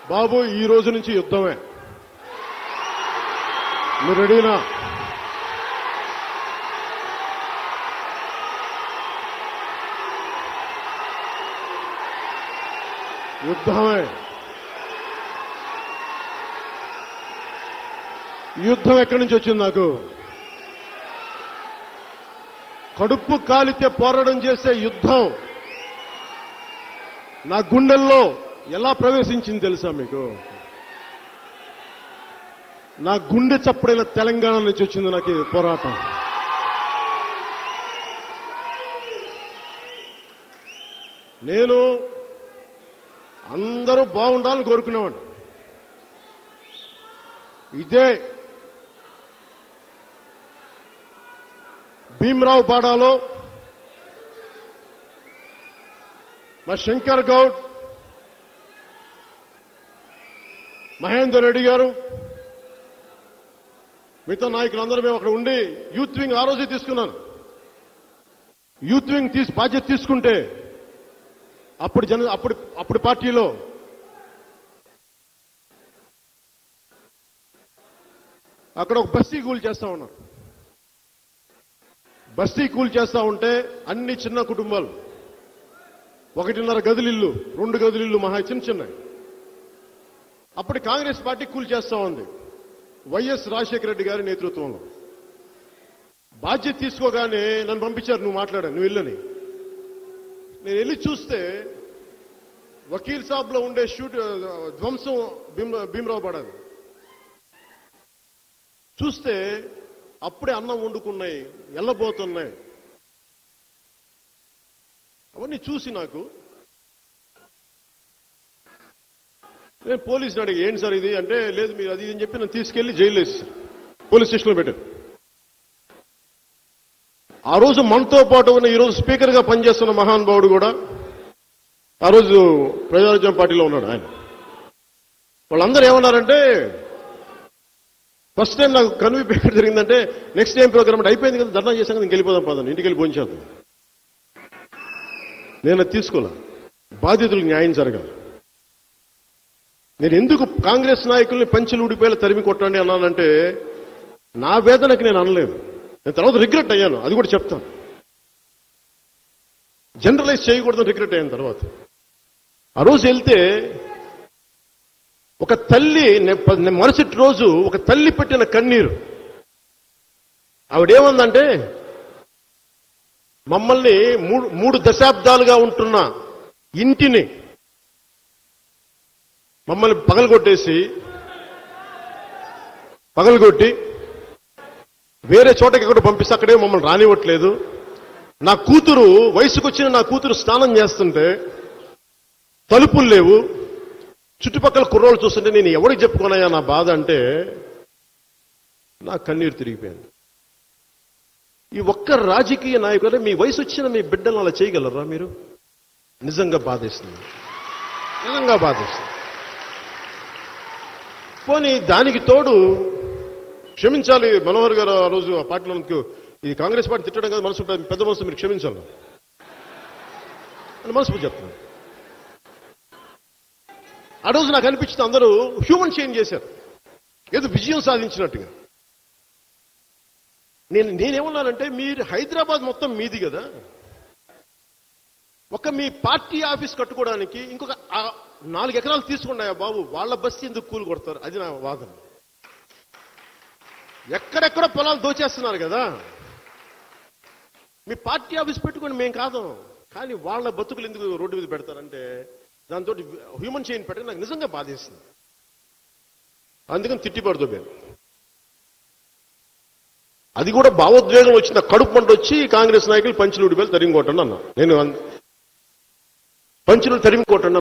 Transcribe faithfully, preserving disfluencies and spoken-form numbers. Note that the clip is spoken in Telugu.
బాబు ఈ రోజు నుంచి యుద్ధమే. మీరు రెడీనా? యుద్ధమే. యుద్ధం ఎక్కడి నుంచి వచ్చింది నాకు? కడుపు కాలితే పోరాటం చేసే యుద్ధం నా గుండెల్లో ఎలా ప్రవేశించింది తెలుసా మీకు? నా గుండె చప్పుడైన తెలంగాణ నుంచి వచ్చింది నాకు ఈ పోరాటం. నేను అందరూ బాగుండాలని కోరుకునేవాడు. ఇదే భీమరావు పాడాలో మా శంకర్ గౌడ్, మహేందర్ రెడ్డి గారు, మిగతా నాయకులందరూ మేము అక్కడ ఉండి యూత్ వింగ్ ఆ రోజే తీసుకున్నాను. యూత్ వింగ్ తీసి బాధ్యత తీసుకుంటే అప్పుడు జన అప్పుడు అప్పుడు పార్టీలో అక్కడ ఒక బస్తీ కూల్ చేస్తా ఉన్నారు. బస్తీ కూల్ చేస్తా ఉంటే అన్ని చిన్న కుటుంబాలు, ఒకటిన్నర గదులిల్లు, రెండు గదులిల్లు, మహా చిన్న చిన్నవి. అప్పుడు కాంగ్రెస్ పార్టీ కూల్ చేస్తా ఉంది వైఎస్ రాజశేఖర రెడ్డి గారి నేతృత్వంలో. బాధ్యత తీసుకోగానే నన్ను పంపించారు, నువ్వు మాట్లాడాను, నువ్వు వెళ్ళని. నేను వెళ్ళి చూస్తే వకీల్ సాబ్ లో ఉండే షూట్ ధ్వంసం భీమరావు పడాలి. చూస్తే అప్పుడే అన్నం వండుకున్నాయి, ఎల్లబోతున్నాయి. అవన్నీ చూసి నాకు నేను పోలీసుని అడిగి, ఏంటి సార్ ఇది అంటే, లేదు మీరు అది అని చెప్పి నన్ను తీసుకెళ్లి జైలు వేసేసారు, పోలీస్ స్టేషన్లో పెట్టారు. ఆ రోజు మనతో పాటు ఉన్న ఈరోజు స్పీకర్ గా పనిచేస్తున్న మహానుభావుడు కూడా ఆ రోజు ప్రజారాజ్యం పార్టీలో ఉన్నాడు. ఆయన వాళ్ళందరూ ఏమన్నారంటే, ఫస్ట్ టైం నాకు కన్వీప్ ఎక్కడ జరిగిందంటే, నెక్స్ట్ టైం ప్రోగ్రామ్ అంటే అయిపోయింది కదా, ధర్నా చేశాక ఇంక వెళ్ళిపోదాం పదాను, ఇంటికి వెళ్ళి భోంచేద్దాం. నేను అది తీసుకోలే. బాధితులకు న్యాయం జరగాలి. నేను ఎందుకు కాంగ్రెస్ నాయకుల్ని పంచులు ఊడిపోయేలా తరిమి కొట్టండి అన్నానంటే, నా వేదనకి నేను అనలేదు. నేను తర్వాత రిగ్రెట్ అయ్యాను, అది కూడా చెప్తాను. జనరలైజ్ చేయకూడదని రిగ్రెట్ అయ్యాను తర్వాత. ఆ రోజు వెళ్తే ఒక తల్లి, మరుసటి రోజు ఒక తల్లి పెట్టిన కన్నీరు. ఆవిడేమందంటే, మమ్మల్ని మూడు మూడు దశాబ్దాలుగా ఉంటున్న ఇంటిని మమ్మల్ని పగలగొట్టేసి పగలగొట్టి వేరే చోటకి ఎక్కడ పంపిస్తే అక్కడే మమ్మల్ని రానివ్వట్లేదు. నా కూతురు, వయసుకు వచ్చిన నా కూతురు స్నానం చేస్తుంటే తలుపులు లేవు, చుట్టుపక్కల కుర్రోళ్ళు చూస్తుంటే నేను ఎవరికి చెప్పుకోనయ్యా నా బాధ అంటే నా కన్నీరు తిరిగిపోయింది. ఈ ఒక్క రాజకీయ నాయకులు మీ వయసు వచ్చిన మీ బిడ్డలను అలా చేయగలరా మీరు? నిజంగా బాధేస్తుంది, నిజంగా బాధేస్తుంది. పోనీ దానికి తోడు క్షమించాలి మనోహర్ గారు, ఆ రోజు ఆ పార్టీలో ఈ కాంగ్రెస్ పార్టీ తిట్టడం కదా మనసు ఉంటుంది, పెద్ద మనసు, మీరు క్షమించాలి అని మనసు చెప్తున్నాను. ఆ రోజు నాకు అనిపించింది అందరూ హ్యూమన్ చేంజ్ చేశారు, ఏదో విజయం సాధించినట్టుగా. నేను నేనేమన్నానంటే, మీరు హైదరాబాద్ మొత్తం మీది కదా, ఒక మీ పార్టీ ఆఫీస్ కట్టుకోవడానికి ఇంకొక నాలుగు ఎకరాలు తీసుకున్నాయా బాబు, వాళ్ళ బస్సు ఎందుకు కూలు కొడతారు? అది నా వాదన. ఎక్కడెక్కడ పొలాలు దోచేస్తున్నారు కదా, మీ పార్టీ ఆఫీస్ పెట్టుకొని మేము కాదు, కానీ వాళ్ళ బతుకులు ఎందుకు రోడ్డు మీద పెడతారంటే దాంతో హ్యూమన్ చైన్ పెట్టక నాకు నిజంగా బాధేస్తుంది. అందుకని తిట్టిపడుతుంది. అది కూడా భావోద్వేగం వచ్చిన కడుపు మంట వచ్చి కాంగ్రెస్ నాయకులు పంచులు ఊడిపోయి తరిమి కొట్టండి అన్నా. నేను పంచులు తరిమి కొట్టండి